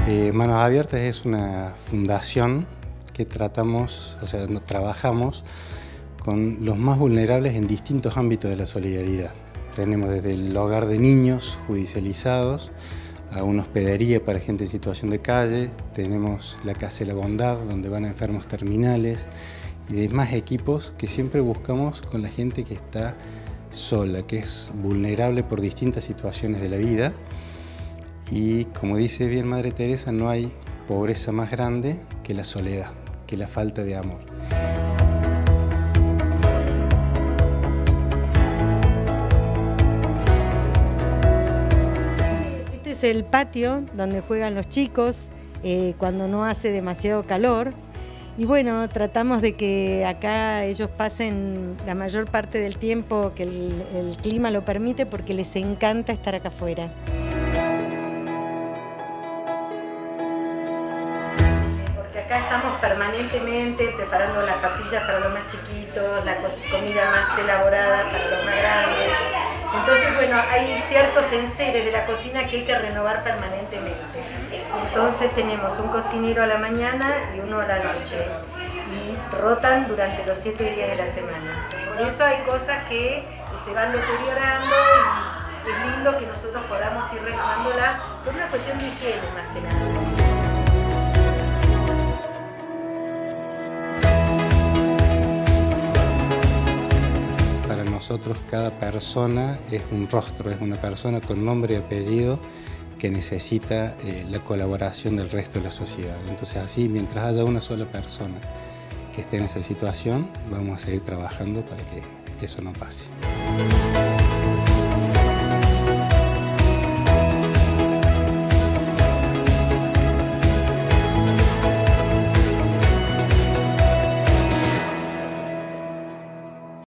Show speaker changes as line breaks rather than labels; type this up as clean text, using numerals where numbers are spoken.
Manos Abiertas es una fundación que trabajamos con los más vulnerables en distintos ámbitos de la solidaridad. Tenemos desde el hogar de niños judicializados a una hospedería para gente en situación de calle, tenemos la Casa de la Bondad, donde van enfermos terminales y demás equipos que siempre buscamos con la gente que está sola, que es vulnerable por distintas situaciones de la vida. Y como dice bien Madre Teresa, no hay pobreza más grande que la soledad, que la falta de amor.
Este es el patio donde juegan los chicos cuando no hace demasiado calor. Y bueno, tratamos de que acá ellos pasen la mayor parte del tiempo que el clima lo permite, porque les encanta estar acá afuera. Acá estamos permanentemente preparando las papillas para los más chiquitos, la comida más elaborada para los más grandes. Entonces, bueno, hay ciertos enseres de la cocina que hay que renovar permanentemente. Entonces tenemos un cocinero a la mañana y uno a la noche. Y rotan durante los 7 días de la semana. Por eso hay cosas que se van deteriorando y es lindo que nosotros podamos ir renovándolas por una cuestión de higiene más que nada.
Para nosotros cada persona es un rostro, es una persona con nombre y apellido que necesita la colaboración del resto de la sociedad. Entonces así, mientras haya una sola persona que esté en esa situación, vamos a seguir trabajando para que eso no pase.